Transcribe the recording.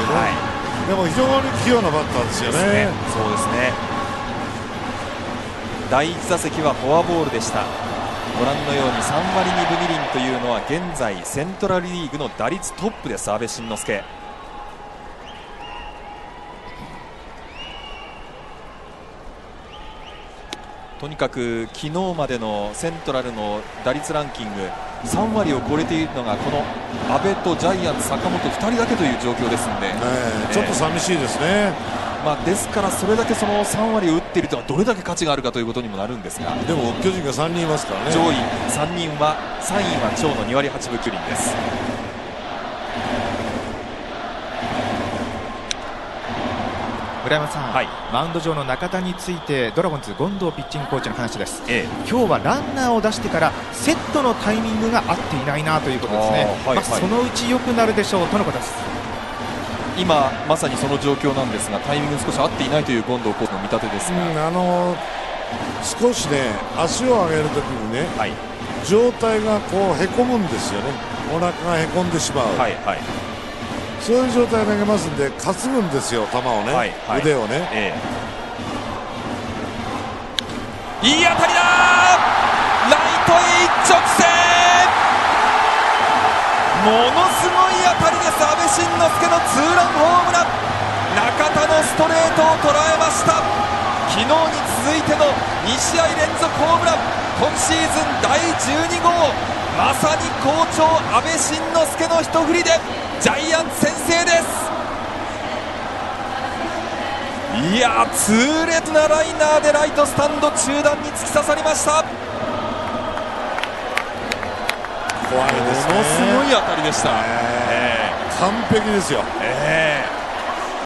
よね、でも非常に器用なバッターですよね。 そうですね。第1打席はフォアボールでした。ご覧のように3割2分2厘というのは現在セントラルリーグの打率トップです。阿部慎之助。とにかく昨日までのセントラルの打率ランキング3割を超えているのがこの阿部とジャイアンツ坂本2人だけという状況ですので、 ちょっと寂しいですね。 ですからそれだけその3割を打っているとはどれだけ価値があるかということにもなるんですが、 でも巨人が3人いますからね。 上位3人は3位は長野2割8分9厘です。 村山さん、マウンド上の中田についてドラゴンズ権藤ピッチングコーチの話です、今日はランナーを出してからセットのタイミングが合っていないなということですね。そのうち良くなるでしょうとのことです。 今まさにその状況なんですが、タイミング少し合っていないという権藤コーチの見立てですが、 少しね足を上げるときにね、状態がこうへこむんですよね。お腹がへこんでしまう、そういう状態で投げますんで担ぐんですよ、球をね、腕をね、 いい当たりだ、ライトへ一直線、ものすごい当たりです。阿部慎之助のツーランホームラン、中田のストレートを捉えました。昨日に続いての2試合連続ホームラン、今シーズン第12号、まさに好調阿部慎之助の一振りでジャイアンツ先制です。いや、痛烈なライナーでライトスタンド中段に突き刺さりました。 怖いですね。 ものすごい当たりでした。 完璧ですよ。